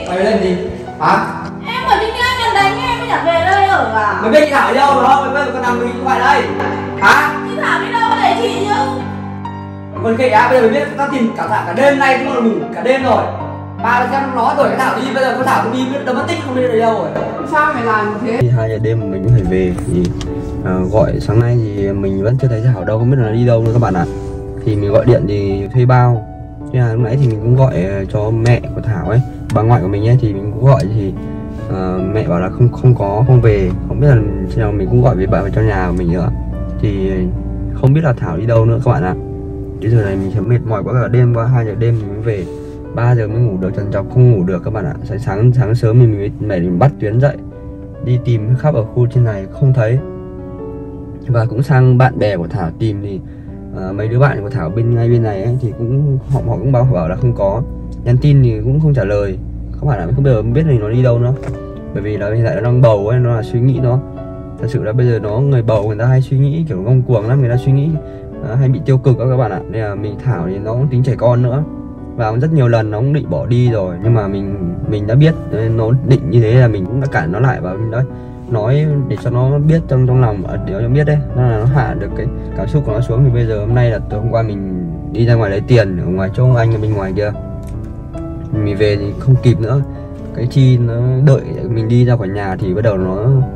Mày lên gì? Hả? Em ở trên kia gần đánh em mới nhặt về đây ở à? Mày biết chị Thảo đi đâu rồi không? Mày biết con nằm mình gọi đây. Hả? Chị Thảo đi đâu để chị chứ? Còn kệ á, bây giờ mày biết tao tìm cả đêm nay cũng là ngủ cả đêm rồi. Ba xem nó đuổi cái Thảo đi, bây giờ con Thảo không đi biết đâu mất tích không đi đâu rồi. Sao mày làm như thế? Thì 2 giờ đêm mình cũng phải về thì gọi sáng nay thì mình vẫn chưa thấy Thảo đâu, không biết là đi đâu nữa các bạn ạ. Thì mình gọi điện thì thuê bao. Thế là lúc nãy thì mình cũng gọi cho mẹ của Thảo ấy, bà ngoại của mình ấy, thì mình cũng gọi thì mẹ bảo là không về, không biết là khi nào mình cũng gọi về bà về cho nhà của mình nữa. Thì không biết là Thảo đi đâu nữa các bạn ạ. Đến giờ này mình sẽ mệt mỏi quá cả đêm, qua 2 giờ đêm mình mới về, 3 giờ mới ngủ được, trằn trọc không ngủ được các bạn ạ. Sáng sớm mình bắt Tuyến dậy đi tìm khắp ở khu trên này không thấy, và cũng sang bạn bè của Thảo tìm thì mấy đứa bạn của Thảo ngay bên này ấy, thì họ cũng bảo là không có, nhắn tin thì cũng không trả lời các bạn ạ. Không biết là nó đi đâu nữa, bởi vì là hiện tại nó đang bầu ấy, nó là suy nghĩ nó thật sự là bây giờ người bầu người ta hay suy nghĩ kiểu ngông cuồng lắm, người ta suy nghĩ hay bị tiêu cực các bạn ạ. Nên là Thảo thì nó cũng tính trẻ con nữa, và rất nhiều lần nó cũng định bỏ đi rồi, nhưng mà mình đã biết nó định như thế là mình cũng đã cản nó lại, và mình đã nói để cho nó biết trong lòng, để nó biết đấy, nó hạ được cái cảm xúc của nó xuống. Thì bây giờ hôm nay là tối hôm qua mình đi ra ngoài lấy tiền ở ngoài chỗ anh ở bên ngoài kia, mình về thì không kịp nữa, cái Chi nó đợi mình đi ra khỏi nhà thì bắt đầu nó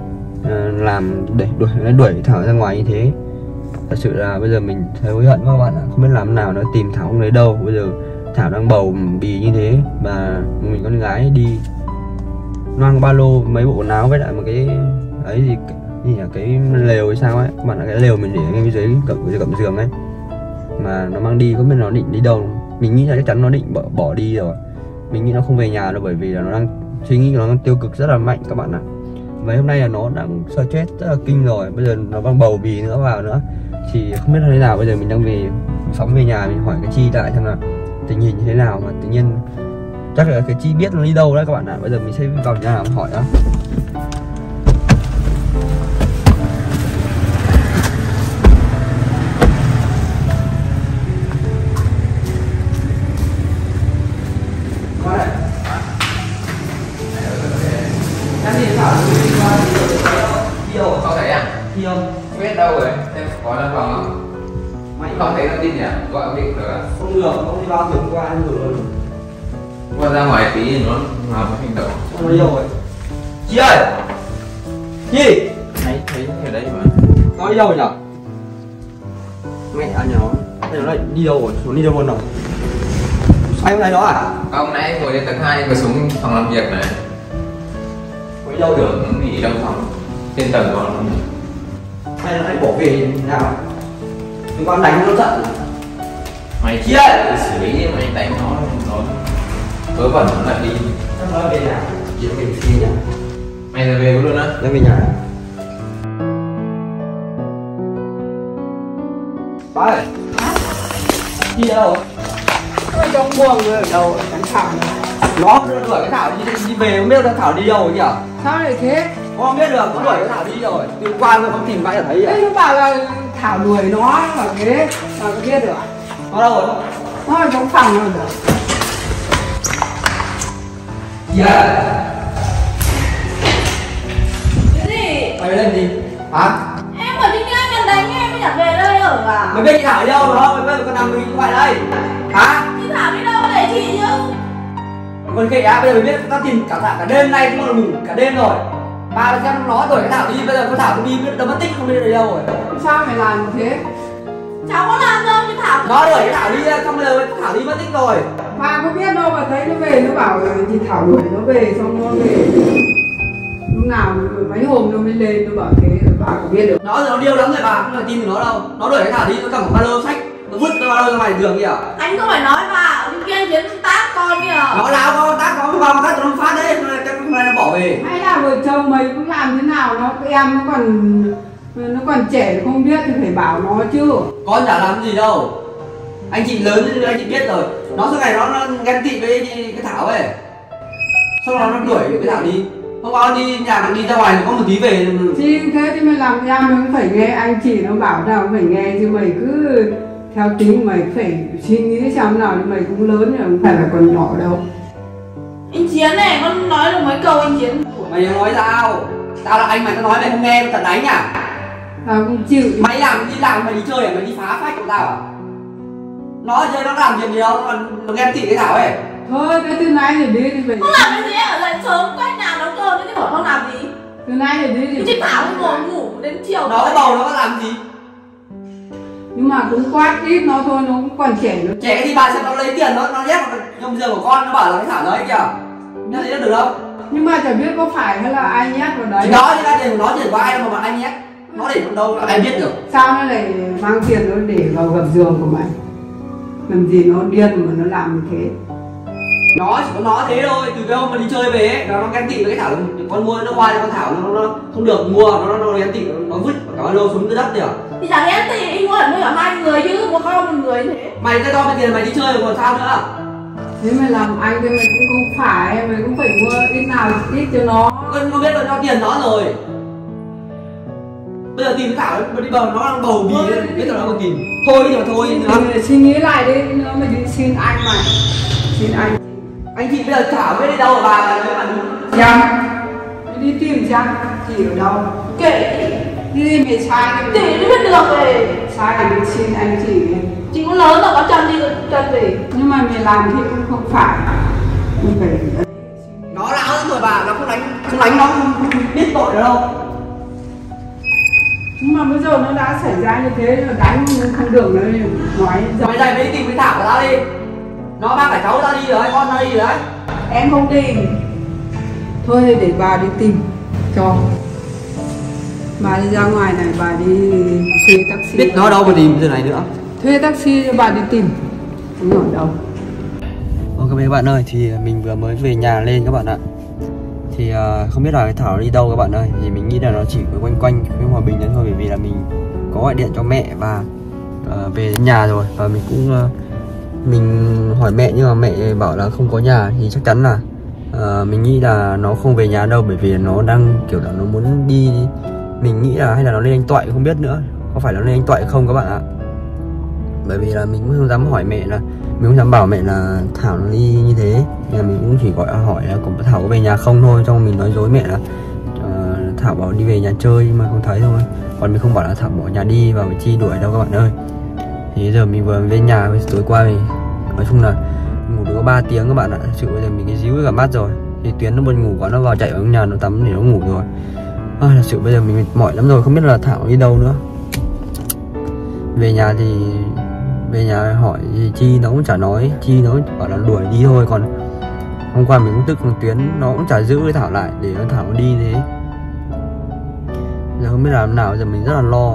làm để đuổi Thảo ra ngoài như thế. Thật sự là bây giờ mình thấy hối hận các bạn ạ, không biết làm nào nữa, tìm Thảo không thấy đâu. Bây giờ Thảo đang bầu bì như thế, và mình con gái đi mang ba lô mấy bộ quần áo với lại một cái ấy gì nhỉ, cái lều hay sao ấy các bạn ạ, cái lều mình để ngay dưới gầm giường ấy, mà nó mang đi không biết nó định đi đâu. Mình nghĩ là chắc chắn nó định bỏ đi rồi, mình nghĩ nó không về nhà đâu, bởi vì là nó đang suy nghĩ, nó đang tiêu cực rất là mạnh các bạn ạ. Mấy hôm nay là nó đang stress rất là kinh rồi, bây giờ nó đang bầu bì nữa vào nữa thì không biết là thế nào. Bây giờ mình đang phóng về nhà, mình hỏi cái Chi lại xem là tình hình như thế nào, mà tự nhiên chắc là cái Chi biết nó đi đâu đấy các bạn ạ. Bây giờ mình sẽ vào nhà hỏi đó. Đi đâu không thấy à? Đi không? Biết đâu rồi, em có lên phòng không? Mày không thấy thông tin nhỉ? Gọi ông định được à? Không được, không đi bao giờ qua ăn rồi. Qua ra ngoài tí thì nó làm cái hành động. Nó đi đâu rồi? Chi ơi! Chi! Thấy ở đây mà. Nó đi đâu rồi nhở? Mẹ anh nhà nó lại đi đâu rồi? Nó đi đâu rồi? Anh hôm nay đó à? Ông nãy ngồi lên tầng 2 và xuống phòng làm việc này. Đi đâu được? Tưởng nó nghỉ trong phòng. Trên tầng còn. Hay là anh bỏ về như nào? Mình con đánh nó giận. Mày Chi ơi! tự xử lý mày đánh nó vớ vẩn nó lại đi. Chắc nó về nhà. Chị về Chi nhá. Mày ra về luôn á? Nó về nhà. Ba ơi! Chi ở đâu? Ở trong buồng rồi, ở đâu ở cánh Thảo này. Nó đuổi cái Thảo đi về, không biết là Thảo đi đâu rồi nhỉ? Sao lại thế? Con không biết được, nó đuổi cái Thảo đi rồi. Đi qua rồi không tìm mãi là thấy Thế vậy. nó bảo là Thảo đuổi nó mà thế, sao có biết được? Nó đâu rồi? Nó ở trong phòng rồi được. Yeah. Cái gì? Mày lên gì? Hả? Em ở trên kia gần đánh em mới nhặt về đây ở à? Mày biết chị Thảo đi đâu rồi không? Mày biết con nằm mình gọi đây. Hả? Chị Thảo đi đâu để chị chứ? Còn kệ á, bây giờ mày biết tao tìm cả đêm nay cũng là ngủ cả đêm rồi. Ba xem nó đuổi cái Thảo đi, bây giờ con Thảo không đi biết đâu mất tích không đi đâu rồi. Sao mày làm như thế? Cháu có làm đâu chứ Thảo. Nó đuổi cái Thảo đi, xong bây giờ Thảo đi mất tích rồi. Bà có biết đâu mà thấy nó về, nó bảo là chị Thảo đuổi nó về, xong nó về. Lúc nào mấy hôm nó mới lên, nó bảo thế, bà có biết được. Nó điêu lắm rồi bà, không phải tin của nó đâu. Nó đuổi cái Thảo đi, nó cầm một ba lô sách, nó vứt cái ba lô ra ngoài đường kìa. Anh không phải nói mà, ở trên kia chiến tác con kìa. Nó lao con tác nó vào tác nó phát đấy, nó bỏ về. Hay là vợ chồng mày cũng làm thế nào, em nó còn trẻ nó không biết thì phải bảo nó chứ. Con chả làm gì đâu. Anh chị lớn thì anh chị biết rồi. Nó suốt ngày nó ghen tị với cái Thảo ấy. Sau đó nó đuổi cái Thảo đi. Hôm qua đi nhà đi ra ngoài thì có một tí về. Thì thế thì mày làm em mày cũng phải nghe anh chị nó bảo nào phải nghe, chứ mày cứ theo tính mày phải suy nghĩ xem nào, thì mày cũng lớn rồi, không phải là còn nhỏ đâu. Anh chị Chiến này, con nói được mấy câu anh Chiến. Mày đừng nói sao? Tao là anh mày, tao nói mày không nghe, mày thật đánh à? Tao không chịu. Mày đi làm mày đi chơi à? Mày đi phá phách của tao à? Nó chơi nó làm việc gì đâu, nó ghen tị cái Thảo ấy. Thôi cái từ nay thì đi về. Không làm cái gì, ở dậy sớm quét nhà nấu cơm chứ bảo không làm gì. Từ nay thì đi Cái chị Thảo thì ngồi ngủ đến chiều. Nó có bầu nó có làm gì? Nhưng mà cũng quát ít nó thôi, nó cũng còn trẻ nó. Trẻ thì bà xem nó lấy tiền nó nhét vào trong giường của con, nó bảo là cái Thảo đấy kìa. Nó thấy nó được không? Nhưng mà chả biết có phải hay là ai nhét vào đấy. Thì đó chứ tiền của nó chỉ có ai đâu mà anh nhét. Nó để vào đâu ai biết được. Sao nó lại mang tiền nó để vào gầm giường của mày? Làm gì nó điên mà nó làm như thế? Nó chỉ có nó thế thôi, từ cái hôm mà đi chơi về ấy, nó ghen tị với cái Thảo, con mua nó qua cho con Thảo nó không được mua, nó ghen tị, nó vứt cả lô xuống cái đất kìa. Thì chẳng ghen tị, anh mua hẳn nuôi ở 2 người chứ, một con một người thế. Mày cái đo cái tiền mày đi chơi rồi còn sao nữa? Thế mày làm anh thì mày cũng không phải, mày cũng phải mua ít nào ít cho nó. Con biết là cho tiền nó rồi. Bây giờ tìm cái Thảo nó đi bầu, nó đang bầu bì ấy, biết là nó còn tìm. Thôi nhưng mà thôi. Thì suy nghĩ lại đi, nữa mày đi xin anh mày. Xin anh. Anh chị bây giờ Thảo biết đi đâu mà bà nói mà đúng. Chăng? Đi tìm chăng? Chị ở đâu? Kệ Đi mày sai cái tỉ nó biết được rồi. sai thì mình xin anh chị. Chị cũng lớn rồi, có chân đi chân gì. Nhưng mà mày làm thì cũng không phải. Mình phải. Nó lão lắm rồi bà, nó không đánh nó không biết tội nữa đâu. Nhưng mà bây giờ nó đã xảy ra như thế rồi, đánh không được nữa nói. Mày dậy mày đi tìm cái Thảo của tao đi. Nó mang cả cháu ra đi rồi, con ra đi rồi đấy. Em không tìm. Thôi thì để bà đi tìm cho. Bà đi ra ngoài này, bà đi thuê taxi. Biết nó đâu mà tìm giờ này nữa. Thuê taxi cho bà đi tìm. Không ở đâu. Ok các bạn ơi, thì mình vừa mới về nhà lên các bạn ạ. Thì không biết là cái Thảo đi đâu các bạn ơi. Thì mình nghĩ là nó chỉ quanh quanh cái Hòa Bình đấy thôi. Bởi vì là mình có gọi điện cho mẹ và về đến nhà rồi. Và mình cũng mình hỏi mẹ nhưng mà mẹ bảo là không có nhà. Thì chắc chắn là mình nghĩ là nó không về nhà đâu. Bởi vì nó đang kiểu là nó muốn đi. Mình nghĩ là hay là nó lên Anh Toại không biết nữa. Có phải là nó lên Anh Toại không các bạn ạ. Bởi vì là mình cũng không dám hỏi mẹ là, mình không dám bảo mẹ là Thảo nó đi như thế. Nên là mình cũng chỉ gọi hỏi là có Thảo có về nhà không thôi. Xong mình nói dối mẹ là Thảo bảo đi về nhà chơi mà không thấy thôi. Còn mình không bảo là Thảo bỏ nhà đi và phải chi đuổi đâu các bạn ơi. Thì bây giờ mình vừa lên nhà, tối qua mình nói chung là ngủ được có 3 tiếng các bạn ạ. Thực sự bây giờ mình cái díu cả mắt rồi. Thì Tuyến nó buồn ngủ quá, nó vào chạy ở trong nhà nó tắm để nó ngủ rồi. Thật sự bây giờ mình mệt mỏi lắm rồi, không biết là Thảo đi đâu nữa. Về nhà hỏi gì Chi nó cũng chả nói. Chi nó bảo là đuổi đi thôi. Còn hôm qua mình cũng tức thằng Tuyến, nó cũng chả giữ cái Thảo lại để Thảo nó đi thế. Giờ không biết làm nào, giờ mình rất là lo.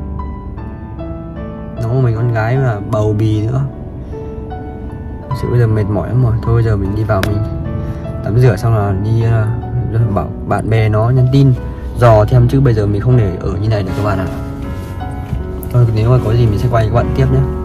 Nó mình con gái mà bầu bì nữa. Thực sự bây giờ mệt mỏi lắm rồi. Thôi bây giờ mình đi vào mình tắm rửa xong là đi bảo bạn bè nó nhắn tin dò thêm, chứ bây giờ mình không để ở như này được các bạn ạ. Thôi nếu mà có gì mình sẽ quay các bạn tiếp nhé.